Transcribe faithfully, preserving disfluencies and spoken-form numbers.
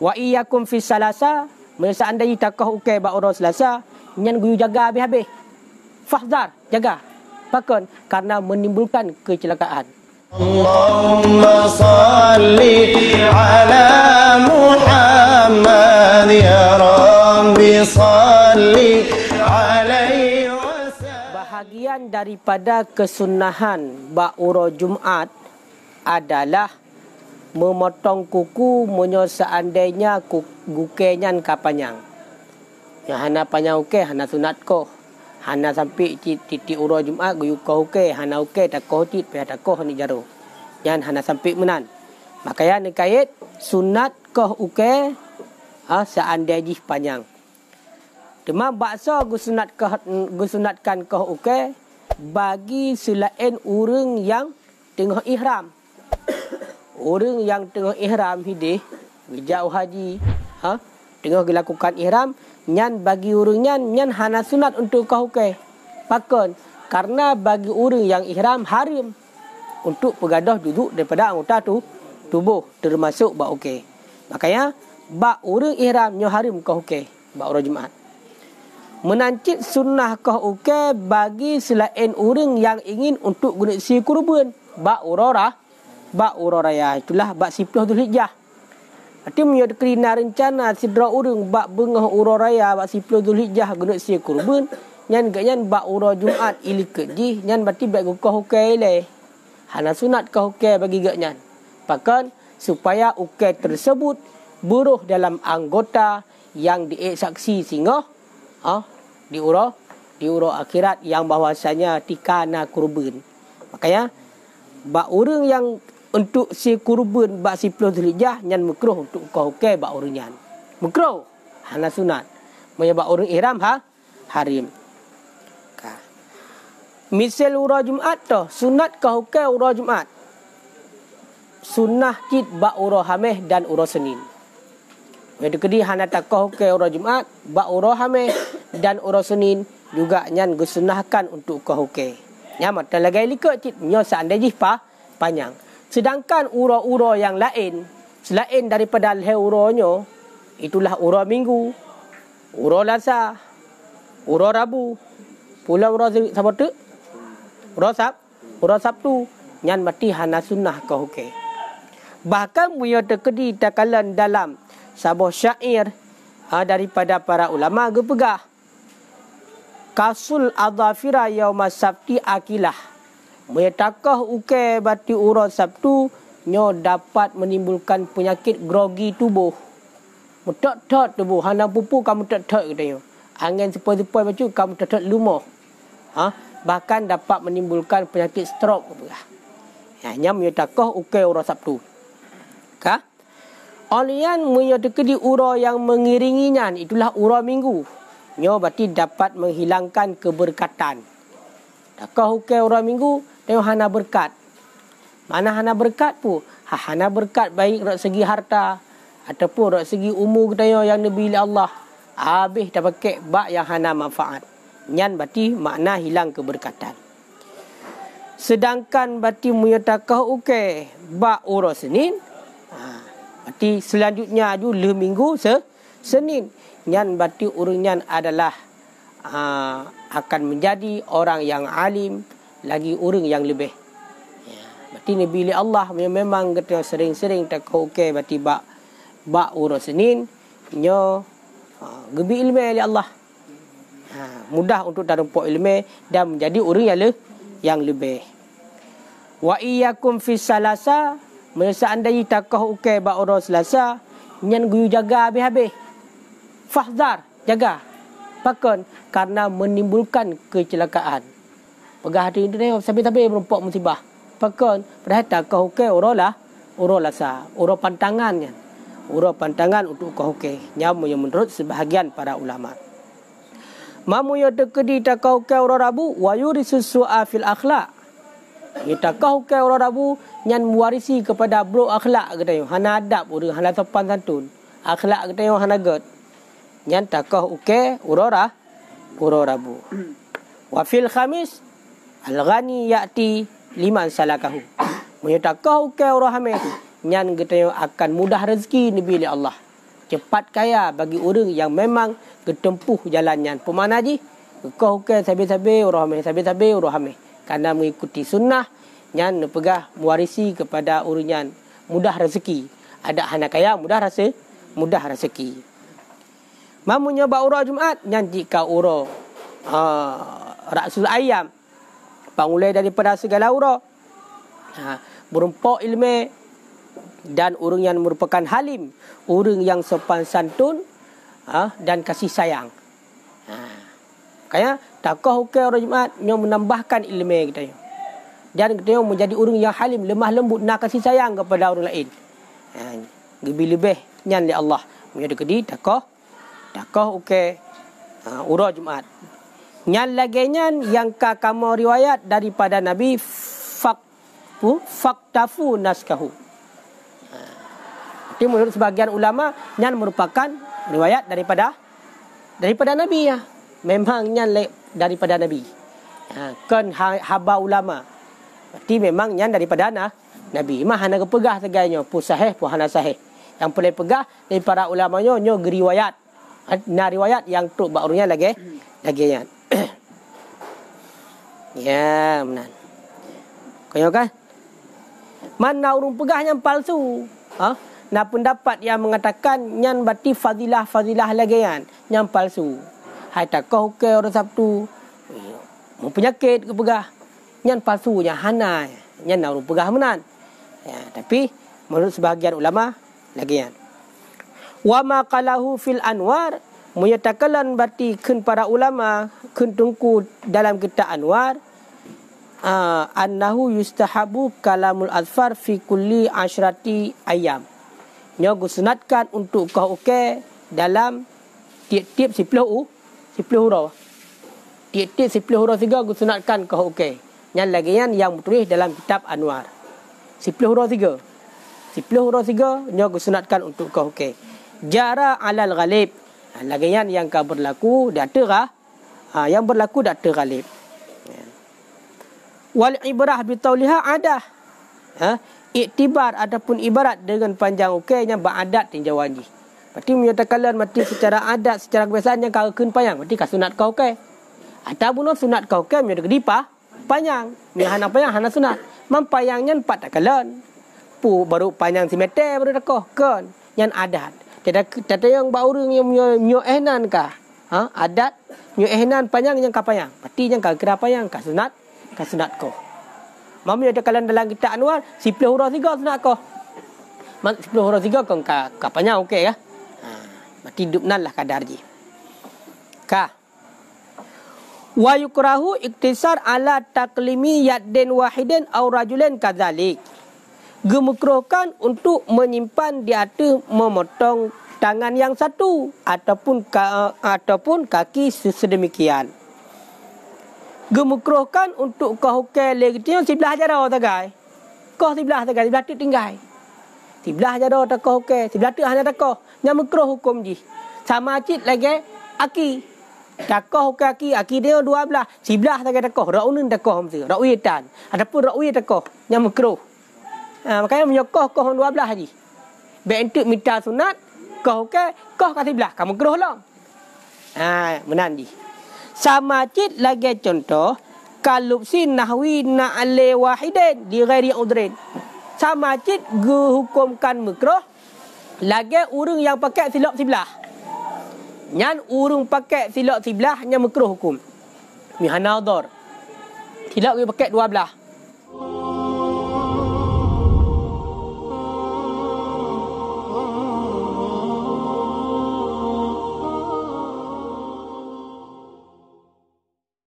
Wa iyyakum fis salasa, merasa anda takoh ukai ba uro selasa, nyan guyu jaga habis-habis. Fahdar, jaga. Pakon karena menimbulkan kecelakaan. Allahumma salli ala Muhammad ya Rabbi salli alaihi wasallam. Bahagian daripada kesunahan ba'uro Jumaat adalah memotong kuku menyo seandainya gukenya kapanyang. Yang hana panjang uke hana sunat ko. Hana sampai titik uro Jumaat guyu ko uke hana uke tak ko tit pe tak ko ni jaro. Yang hana sampai menan. Makanya ni kait sunat ko uke ah seandainya panjang. Demam bakso gusunat ko gusunatkan ko uke bagi selain orang yang tengah ihram. Orang yang tengah ihram hidih bijak haji ha tengah dilakukan ihram nyan bagi orang nyan nyan hana sunat untuk kau ke pakon karena bagi orang yang ihram haram untuk pegadah duduk daripada anggota tu tubuh termasuk ba okey. Makanya ba orang ihram nyo haram kau ke ba orang Jumaat. Menancit sunnah kau okey bagi selain orang yang ingin untuk guna si kurban ba urarah ba uraraya itulah ba sepuluh Zulhijjah. Arti menyo kerina rencana sidra urang bak bengah ura raya bak sepuluh Zulhijjah guna sia kurban nyan gak nyan bak ura Jumaat ili keji nyan berarti bak gukah ukai le. Hana sunat kah ukai bagi gak nyan. Bahkan supaya ukai tersebut buruh dalam anggota yang dieksaksi sehingga ah di ura di ura akhirat yang bahwasanya tikana kurban. Makanya bak urang yang untuk si kurban bak sepuluh Zulhijjah nyan makruh untuk kau ke bak orang nyan. Makruh hana sunat. Moya bak orang ihram ha harim. Ka. Misal ura Jumaat tu sunat kau ke ura Jumaat. Sunnah cit bak ura Hameh dan ura Senin. Moya dekedi hana tak kau ke ura Jumaat bak ura Hameh dan ura Senin juga nyan gesunahkan untuk kau ke. Nya mata lagai likut cit nyo seandainya pa panjang. Sedangkan ura-ura yang lain selain daripada leher uranyo itulah ura Minggu, ura Lasa, ura Rabu, pula ura Sabtu, ura Sab, ura Sabtu nyan mati hana sunnah kau ke. Bahkan punya terkedi takalan dalam sebuah syair ha, daripada para ulama gepegah kasul adhafira yauma sabti akilah. Meyatakah ukai bati ura Sabtu nyo dapat menimbulkan penyakit grogi tubuh. Mutak-tak tubuh hana pupu kamu tak-tak katanya. Angin sepoi-sepoi macam kamu tak-tak lumah. Ha? Bahkan dapat menimbulkan penyakit stroke. Hanya meyatakah ukai ura Sabtu. Kah? Olian meyatakah di ura yang mengiringinya itulah ura Minggu. Nyo berarti dapat menghilangkan keberkatan. Takah ukai ura Minggu tengok hana berkat. Mana hana berkat pu? Ha, hana berkat baik dari segi harta ataupun dari segi umur kita yang Nabi Allah. Habis dah pakai bak yang hana manfaat. Nyan berarti makna hilang keberkatan. Sedangkan berarti menyatakan ukai bak ura Senin. Ha, berarti selanjutnya aju le minggu se Senin. Nyan berarti urunyan adalah ha, akan menjadi orang yang alim lagi orang yang lebih. Ya, berarti Nabi Allah memang kita sering-sering tak okey berarti bak bak ura Senin nyo ha, gebi ilmu oleh Allah. Ha, mudah untuk tarumpuk ilmu dan menjadi orang yang le, yang lebih. Wa iyyakum fis salasa, merasa anda takah okey bak ura Selasa nyan guyu jaga habis-habis. Fahdar, jaga. Pakon karena menimbulkan kecelakaan. Pegah hati ini sampai-sampai merompak musibah. Pakon perhatian kau ke uralah ura Lasa, ura pantangannya. Ura pantangan untuk kau ke. Nyamu yang menurut sebahagian para ulama. Mamu yang terkedi tak kau ke ura Rabu wa yurisu su'a fil akhlaq. Kita kau ke ura Rabu nyan mewarisi kepada bro akhlak katanya. Hana adab orang hana sopan santun. Akhlak katanya hana god. Nyan takah uke urora ura Rabu. Wa fil khamis al-ghani ya'ti liman salakahu. Menyatakah uke ura Hamis nyan kita akan mudah rezeki Nabi Allah. cepat kaya bagi orang yang memang ketempuh jalannya. Pemana ji? Kau ke sabi-sabi urah hamil, sabi-sabi urah hamil. Karena mengikuti sunnah, nyan pegah mewarisi kepada orang mudah rezeki. Ada anak kaya mudah rasa, mudah rezeki. Mamunya ba urah Jumaat, nyan jika urah uh, rasul ayam. Pangulai daripada segala urah. Ha, berumpuk ilmu dan orang yang merupakan halim, orang yang sopan santun, ha, dan kasih sayang. Ha. Kaya takoh hukum orang Jumaat yang menambahkan ilmu kita. Dan kita menjadi orang yang halim, lemah lembut, nak kasih sayang kepada orang lain. Ha, lebih-lebih nyan li Allah. Menjadi kedi takoh takoh hukum ha, urah Jumaat. Nyan lagi nyan yang ka kamu riwayat daripada Nabi fakfu faktafu naskahu. Ha. Itu menurut sebagian ulama nyan merupakan riwayat daripada daripada Nabi ya. Memang nyan daripada Nabi. Ha, kan haba ulama. Berarti memang nyan daripada nah, Nabi. Mah hana kepegah segainya, pu sahih pu hana sahih. Yang boleh pegah dari para ulamanya nyo riwayat. Nah riwayat yang tu barunya lagi lagi nyan. Ya, benar. Kaya kan? Mana urung pegah yang palsu? Ha? Nah pendapat yang mengatakan nyan berarti fadilah-fadilah lagi yan, yang palsu. Hai takoh ke orang Sabtu mau penyakit ke pegah nyan palsunya hana nyan urung pegah menan. Ya, tapi menurut sebahagian ulama lagi yan. Wa ma qalahu fil anwar menyatakan berarti kun para ulama kun tungku dalam kitab Anwar uh, annahu yustahabu kalamul azfar fi kulli asyrati ayam. Nya gusunatkan untuk kau uke dalam tiap-tiap sepuluh sepuluh huruf. Tiap-tiap sepuluh huruf tiga gusunatkan kau uke. Yang lagi yang bertulis dalam kitab Anwar. Sepuluh huruf tiga. Sepuluh huruf tiga nya gusunatkan untuk kau uke. Jara alal ghalib. Lagi yang kau berlaku dak terah. Ha, yang berlaku dak tergalib. Wal ibrah bi tauliha adah. Ha, iktibar ataupun ibarat dengan panjang ukainya ba'adat tinjauan ji. Berarti menyatakan mati secara adat, secara kebiasaan yang kau keun panjang. Berarti kau sunat kau ke. Ataupun sunat kau ke menyatakan dipa panjang. Hana panjang hana sunat. Mampayangnya empat takalan. Pu baru panjang si meter baru takoh kan. Yang adat. Tidak yang baurang yang nyo ehnan kah? Ha, adat nyo ehnan panjang yang ka panjang. Berarti yang ka kira panjang ka sunat, ka sunat ko. Mami ada kalan dalam kitab Anwar sepuluh huruf tiga sunat ko. Mak sepuluh huruf tiga kan ka ka panjang okey ya. Ha, berarti dupnan lah kadar ji. Ka. Wa yukrahu iktisar ala taklimi yaddin wahidin aw rajulin kadzalik. Gemukrohkan untuk menyimpan di atas memotong tangan yang satu ataupun ka, ataupun kaki sedemikian. Gemukrohkan untuk kau hukai lagi sebelah jara tagai. Kau sebelah tagai, sebelah tu tinggal. Sebelah jara tak kau hukai, sebelah tu hanya tak kau. Yang mukroh hukum ji. Sama cit lagi aki. Tak kau hukai aki, aki dia dua belah. Sebelah tagai tak kau, ra'unun tak kau mesti. Ra'uitan. Ataupun ra'ui tak kau. Yang mukroh. Ha, makanya menyokoh kau dua belah haji. Baik untuk minta sunat, kau ke, kau kasih belah, kamu keruh lah. Ha, menandi. Sama cit lagi contoh, kalupsi nahwi na'ale wahidin di ghairi udrin. Sama cit hukumkan makruh, lagi urung yang pakai silap sebelah. Nyan urung pakai silap sebelah, yang makruh hukum. Mihana udhur. Silap dia pakai dua belah.